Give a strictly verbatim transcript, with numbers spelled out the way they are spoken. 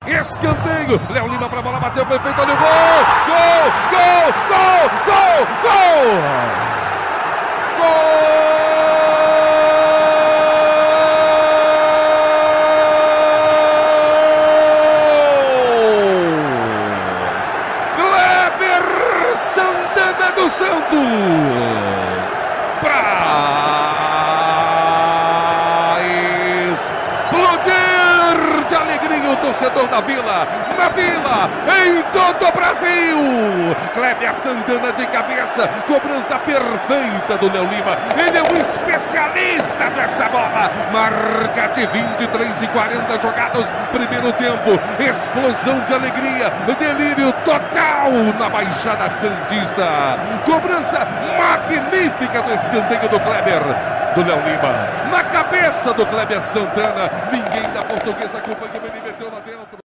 Escanteio, Léo Lima pra bola, bateu perfeito, olha o gol! Gol! Gol! Gol! Gol! Gol! Gol! Kleber Santana dos Santos! Pra explodir de alegria o torcedor da Vila, na Vila, em todo o Brasil. Kleber Santana de cabeça, cobrança perfeita do Léo Lima. Ele é um especialista nessa bola. Marca de vinte e três e quarenta jogados, primeiro tempo. Explosão de alegria, delírio total na Baixada Santista. Cobrança magnífica do escanteio do Kleber, do Léo Lima. Na cabeça do Kleber Santana, ninguém da Portuguesa acompanhou, ele meteu lá dentro.